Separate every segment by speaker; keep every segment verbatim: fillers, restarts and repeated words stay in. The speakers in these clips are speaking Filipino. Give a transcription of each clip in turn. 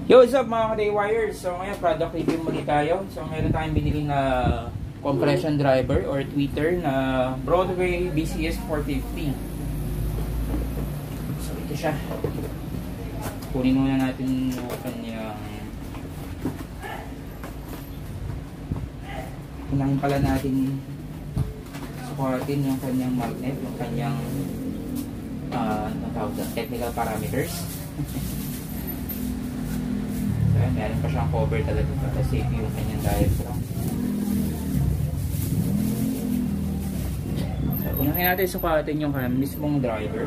Speaker 1: Yo, what's up mga ka-Daywires? So ngayon, product review muli tayo. So meron tayong binili na compression driver or tweeter na Broadway B C S four fifty. So ito siya. Kunin muna natin yung kanyang unahin pala natin sukatin yung kanyang magnet, yung kanyang uh, technical parameters. So, meron pa siyang cover talaga para safe yung kanyang diaphragm. So, unahin natin sukatin yung kanyang mismong driver.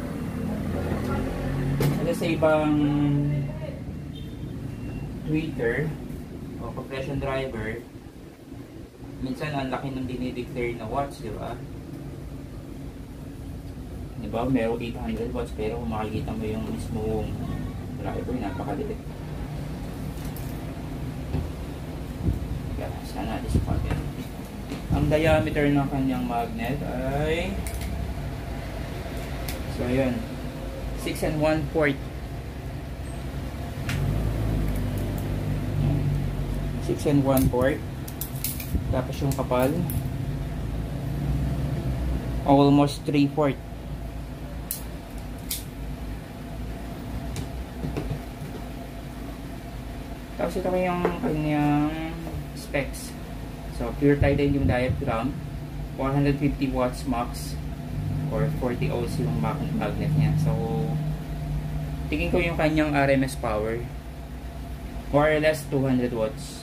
Speaker 1: Kasi sa ibang tweeter o compression driver, minsan ang laki ng dinideclare na watts, di ba? Di ba? Meron eight hundred watts, pero kung makikita mo yung mismong driver, napakaliit. Kaya sana disconnect. Ang diameter ng kanyang magnet ay so yun, six and one fourth. six and one fourth. Tapos yung kapal almost three fourth. Tapos ito yung kanyang specs. So pure titanium yung diaphragm, one hundred fifty watts max or forty ohms yung magnet niya. So tingin ko yung kanyang R M S power more or less two hundred watts.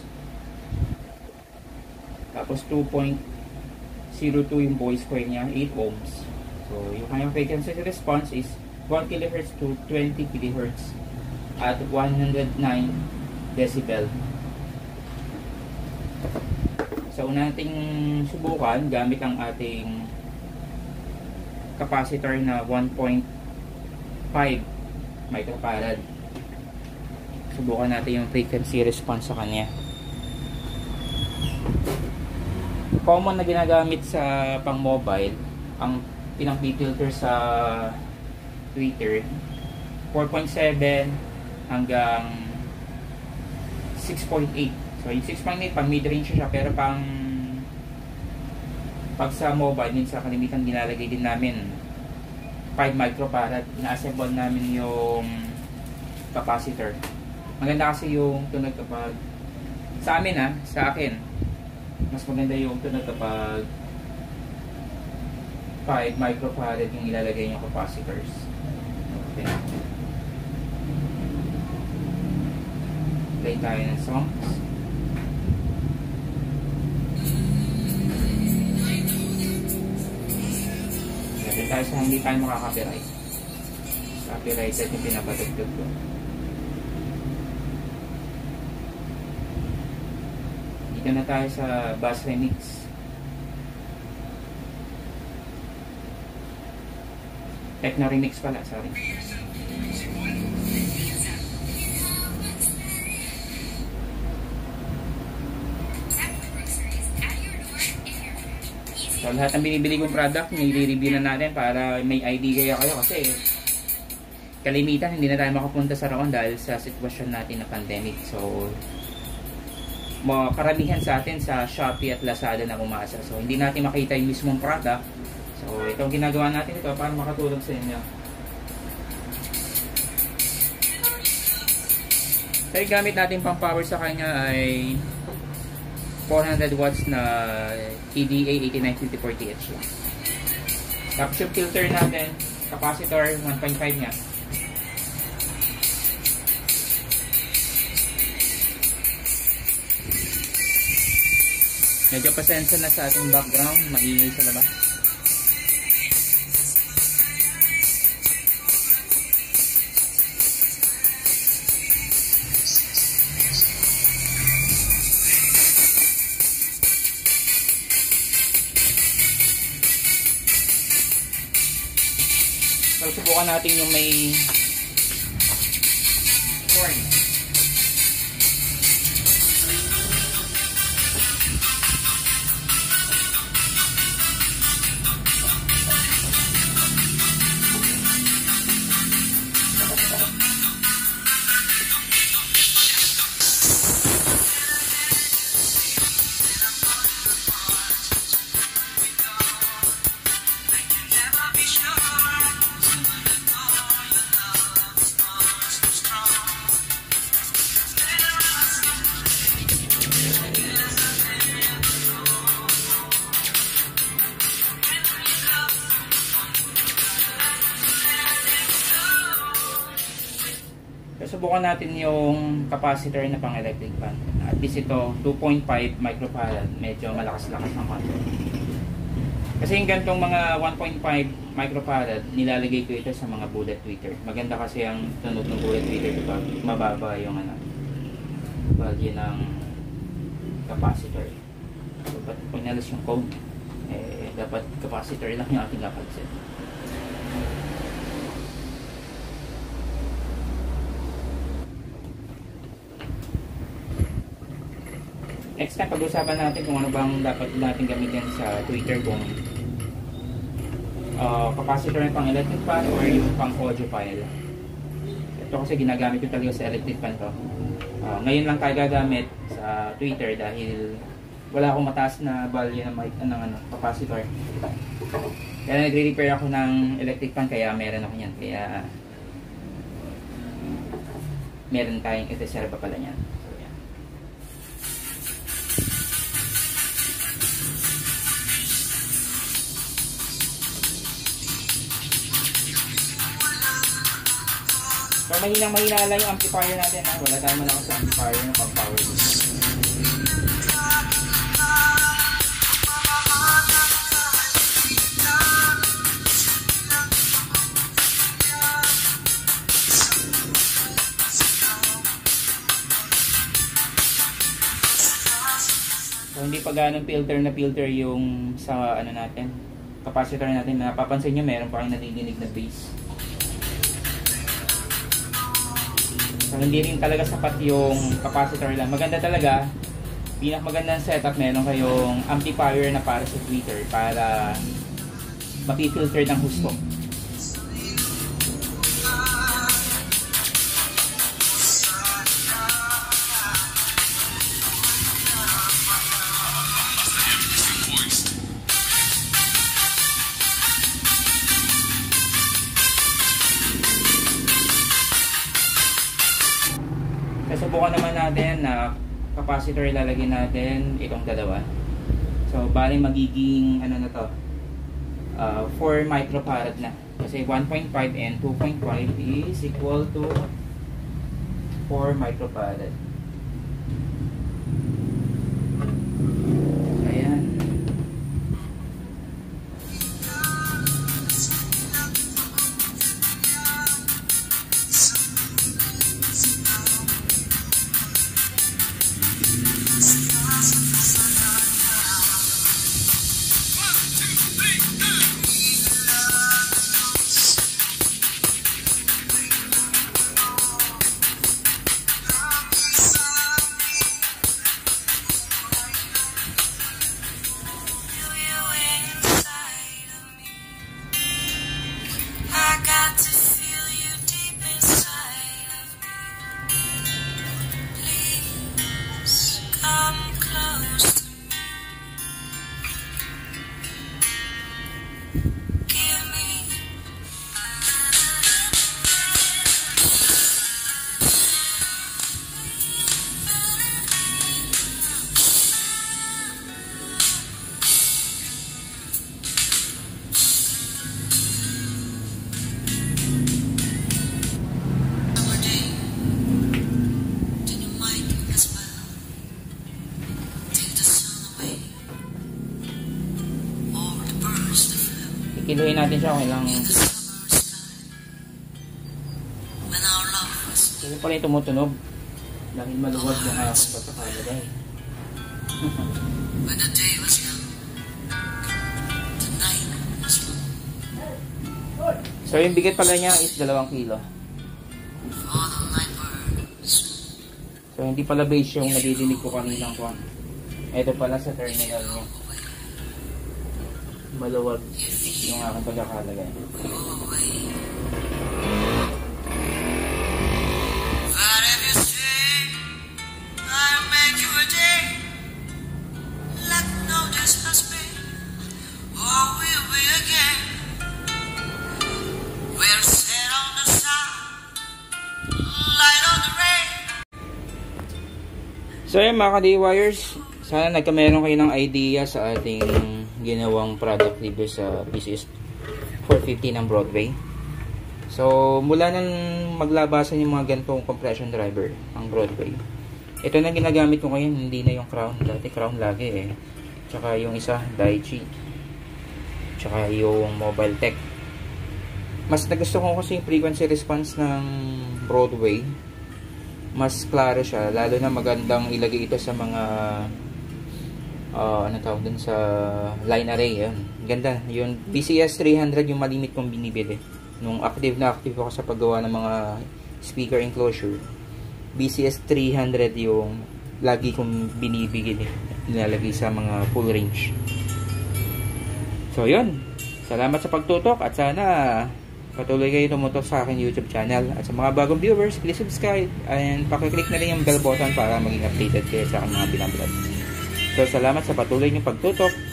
Speaker 1: Tapos two point zero two yung voice coil niya, eight ohms. So yung kanyang frequency response is one kilohertz to twenty kilohertz at one hundred nine decibel. So una nating subukan gamit ang ating capacitor na one point five microfarad. Subukan natin yung frequency response sa kanya. Common na ginagamit sa pang mobile ang pinang filter sa tweeter four point seven hanggang six point eight. So yung six point eight pang mid-range siya, pero pang pag sa mobile minsan kalimitan ginalagay din namin five microfarad. Ina-assemble namin yung capacitor. Maganda kasi yung tunog kapag sa amin ha, sa akin mas maganda yung tunog kapag five microfarad yung ilalagay yung capacitors. Okay. Play tayo ng songs. Natin tayo sa hindi tayo makaka-copyright. Copyrighted yung pinapatugtog ko. Dito na tayo sa bass remix. Techno remix pala, sorry. So lahat ng binibili kong product, nire-review na natin para may idea kayo, kasi kalimitan hindi na tayo makapunta sa Roon dahil sa sitwasyon natin na pandemic. So karamihan sa atin sa Shopee at Lazada na umasa. So hindi natin makita yung mismong product. So itong ginagawa natin ito para makatulong sa inyo. So yung gamit natin pang power sa kanya ay four hundred watts na E D A eighty-nine fifty-four T H lang. Tapos yung filter natin, capacitor one point five nya. Medyo pasensya na sa ating background, maingay sa labas. So subukan natin yung may corn. So, subukan natin yung capacitor na pang electric fan. At least ito, two point five microfarad. Medyo malakas-lakas ng konti. Kasi yung gantong mga one point five microfarad, nilalagay ko ito sa mga bullet tweeter. Maganda kasi ang tunog ng bullet tweeter kapag mababa yung ano, value ng capacitor. So, pag pinalas yung cone, eh, dapat capacitor lang yung ating kapansin. Next time, pag-usapan natin kung ano bang dapat natin gamitin sa tweeter, kung uh, capacitor na pang electric fan or yung pang audio file. Ito kasi ginagamit ko talaga sa electric fan to. Uh, ngayon lang tayo gagamit sa tweeter dahil wala akong mataas na value ng, ng ano, capacitor. Kaya nagre-repair ako ng electric fan, kaya meron ako yan. Kaya meron tayong ite-serva pala yan. So, mahinang mahina lang yung amplifier natin, ha? Wala tayo man ako sa amplifier ng pang-power boost. So, hindi pa ganong filter na filter yung sa ano natin, capacitor natin. Napapansin nyo, meron pa kang nadidinig na bass. So, hindi rin talaga sapat yung capacitor lang. Maganda talaga, pinakamagandang setup, meron kayong amplifier na para sa tweeter para mapifilter ng husto. Subukan naman natin na capacitor ilalagay natin itong dalawa. So, bali magiging ano na to, uh, four microfarad na. Kasi one point five and two point five is equal to four microfarad. Ayan. Kiluhin natin siya kung ilang. Kasi pala yung tumutunog dahil maluwag yung aking pagkakalagay. So yung bigat pala niya is dalawang kilo. So hindi pala base yung nadidinig ko kaninang kuwan. Ito pala sa terminal niya. Maluwag yung aking pagkakalagay. So yun mga ka-D-Wires, sana nagkameron kayo ng idea sa ating ginawang product review sa P C S four fifty ng Broadway. So, mula nang maglabasan yung mga ganitong compression driver, ang Broadway. Ito na ginagamit ko ngayon, hindi na yung Crown. Dati Crown lagi eh. Tsaka yung isa, Daichi. Tsaka yung Mobile Tech. Mas nagusto ko kasi yung frequency response ng Broadway. Mas klaro siya. Lalo na magandang ilagay ito sa mga uh, ano tawag dun sa line array. Yun. Ganda. Yung B C S three hundred yung malimit kong binibili. Nung active na active ako sa paggawa ng mga speaker enclosure, B C S three hundred yung lagi kong binibigil, nilalagay sa mga full range. So yun, salamat sa pagtutok at sana patuloy kayo tumutok sa akin YouTube channel. At sa mga bagong viewers, please subscribe and pakiclick na rin yung bell button para maging updated kayo sa aking mga binablog. So salamat sa patuloy niyong pagtutok.